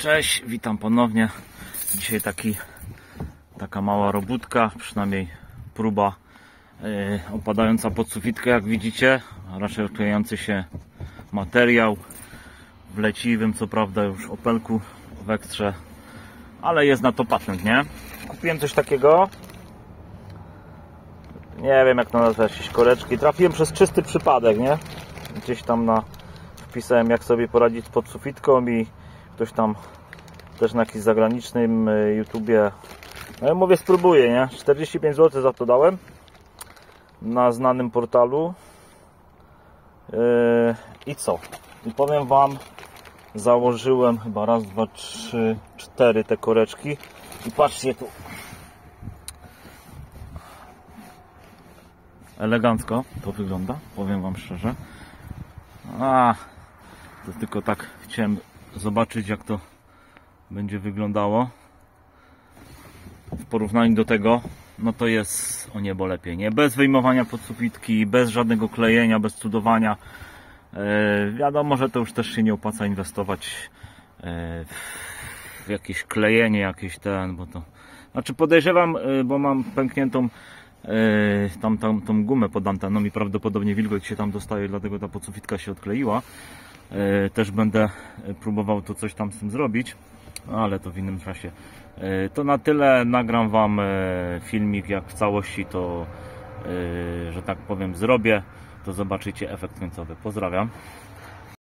Cześć, witam ponownie. Dzisiaj taka mała robótka, przynajmniej próba opadająca pod sufitkę, jak widzicie. Raczej odklejający się materiał w leciwym, co prawda już Opelku w Ekstrze, ale jest na to patent, nie? Kupiłem coś takiego, nie wiem jak to nazwać, jakieś koreczki. Trafiłem przez czysty przypadek, nie? Gdzieś tam wpisałem, jak sobie poradzić pod sufitką i ktoś tam też na jakimś zagranicznym YouTubie, no ja mówię, spróbuję, nie? 45 zł za to dałem na znanym portalu. I co? I powiem wam, założyłem chyba raz, dwa, trzy, cztery te koreczki i patrzcie tu, elegancko to wygląda, powiem wam szczerze. To tylko tak chciałem zobaczyć, jak to będzie wyglądało w porównaniu do tego. No to jest o niebo lepiej, nie? Bez wyjmowania podsufitki, bez żadnego klejenia, bez cudowania. Wiadomo, że to już też się nie opłaca inwestować w jakieś klejenie, bo to... Znaczy podejrzewam, bo mam pękniętą tą gumę pod anteną i prawdopodobnie wilgoć się tam dostaje, dlatego ta podsufitka się odkleiła. Też będę próbował to coś tam z tym zrobić, ale to w innym czasie. To na tyle. Nagram wam filmik, jak w całości to, że tak powiem, zrobię. To zobaczycie efekt końcowy. Pozdrawiam.